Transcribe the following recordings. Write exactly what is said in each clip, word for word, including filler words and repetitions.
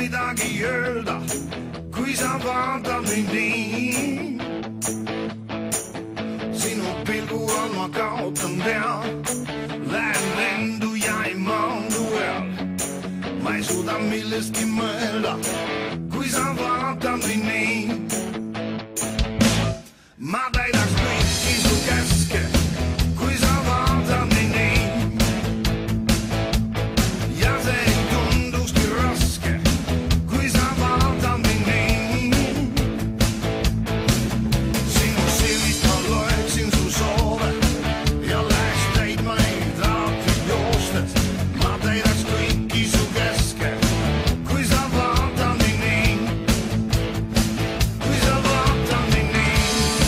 midagi öelda, kui sa vaatad mind nii. Sinu pilgu all ma kaotan pea, lähen lendu ja ei maandu veel. Ma ei suuda millestki mõelda, kui sa vaatad mind nii. Ma täidaks kõiki su käske, kui sa vaatad mind nii. Ja see ei tundukski raske, kui sa vaatad mind nii. Sinu silmist ma loeksin su soove ja läheks täitma neid alati joostes. Ma täidaks kõiki su käske, kui sa vaatad mind nii. Kui sa vaatad mind nii.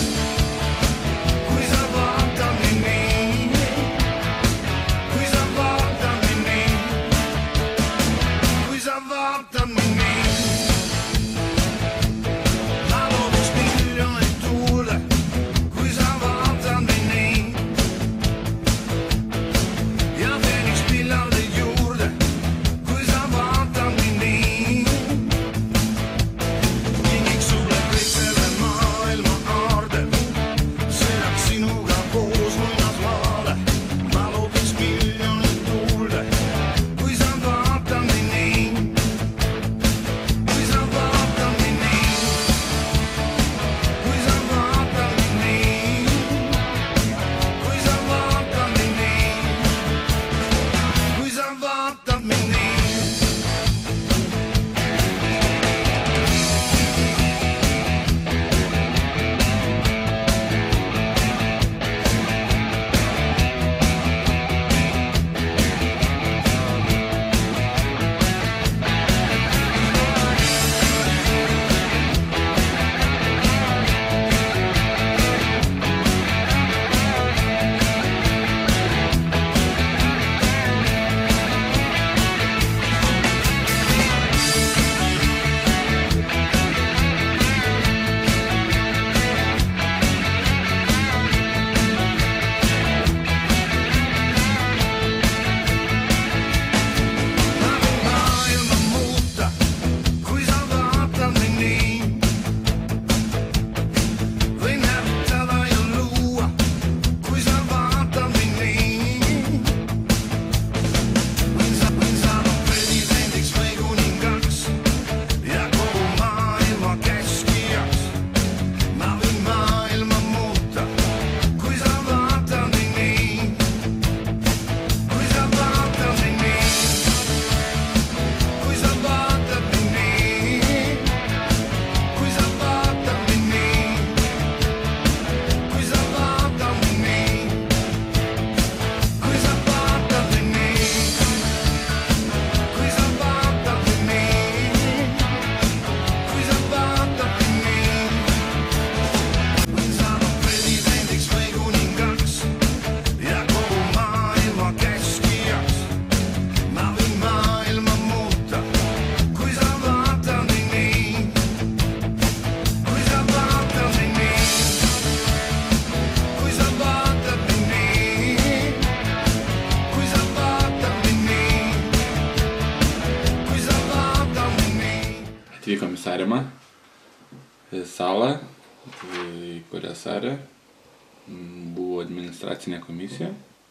Kui sa vaatad mind nii. Kui sa vaatad mind nii. Kui sa vaatad mind nii. Ma loobuks miljoneid tuule, kui sa vaatad mind nii. Ja teeniks miljardeid juurde, kui sa vaatad mind nii. Kingiks sulle kõik selle maailma aarded, sõidaks sinuga koos muinasmaale. Ma loobuks miljoneid tuulde, kui sa vaatad mind nii. Kui sa vaatad mind nii. Kui sa vaatad mind nii. Kui sa vaatad mind nii. Kui sa vaatad mind nii. Maailma muuta, kui sa vaatad mind nii. Võin hävitada ja luua, kui sa vaatad mind nii. Võin sa, võin saada presidendiks või kuningaks ja kogu maailma käskijaks. Ma võin maailma muuta, kui sa vaatad mind nii. Kui sa vaatad mind nii. Kui sa vaatad mind nii. Kui sa vaatad mind nii. Kui sa vaatad mind nii. Kui sa vaatad mind nii. Kui sa vaatad mind nii. Kui sa vaatad mind nii. Võin saada presidendiks või kuningaks ja kogu maailma käskijaks. Ma võin maailma muuta, kui sa vaatad mind nii. Kui sa vaatad mind nii. Kui sa vaatad mind nii. Kui sa vaatad mind nii. Kui sa vaatad mind nii. Atvykom į Saremą, į salą, į kurią Sarė buvo administracinė komisija,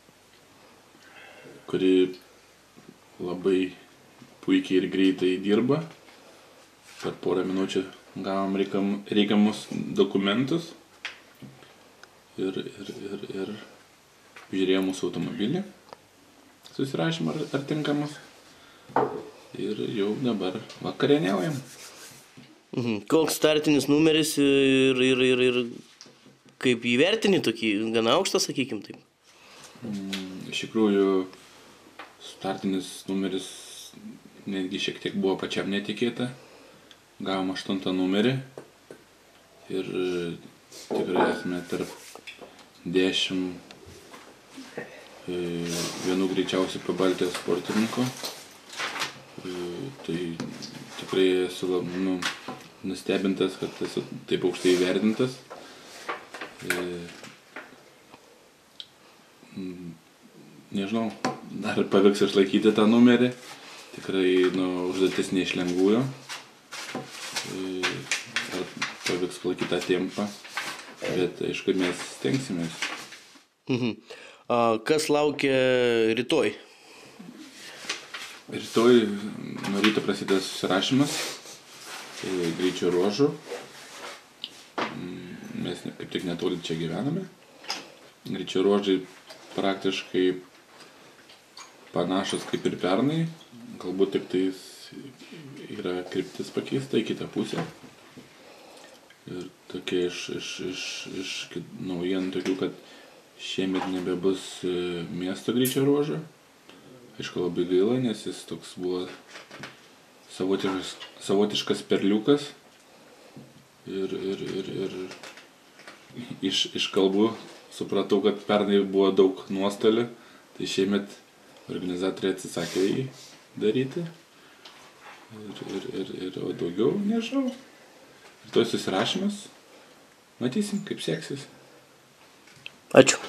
kuri labai puikiai ir greitai dirba. Per porą minučių gavom reikam- reikiamus dokumentus ir, ir, ir, ir žiūrėjo mūsų automobilį, susirašym ar, ar tinkamas. Ir jau dabar vakarieniaujam. Mhm. Koks startinis numeris ir, ir, ir, ir kaip įvertini tokį gana aukštą, sakykim taip. Mm, Iš tikrųjų, startinis numeris netgi šiek tiek buvo pačiam netikėta. Gavom aštuntą numerį ir e, tikrai esame tarp dešimt e, vienų greičiausių Pabaltijos sportininkų. E, Tai tikrai esu lab- nu, nustebintas, kad esu taip aukštai įvertintas. E, mm, Nežinau, dar pavyks išlaikyti tą numerį. tikrai nu, užduotis ne iš lengvųjų. Ar pavyks palaikyti tą tempą, bet aišku, mes stengsimės. Mhm. A, kas laukia rytoj? Rytoj nuo ryto prasideda susirašymas greičio ruožų. Mes kaip tik netoli čia gyvename. Greičio ruožai praktiškai panašus kaip ir pernai. Galbūt tik tais yra kryptis pakeista į kitą pusę. Ir tokie iš, iš, iš, iš naujienų tokių, kad šiemet nebebus miesto greičio ruožo. Aišku, labai gaila, nes jis toks buvo savotiškas, savotiškas perliukas. Ir, ir, ir, ir iš, iš kalbų supratau, kad pernai buvo daug nuostolių, tai šiemet organizatoriai atsisakė jį daryti. Ir, ir, ir, ir o daugiau nežinau. Rytoj susirašymas. Matysim, kaip seksis. Ačiū.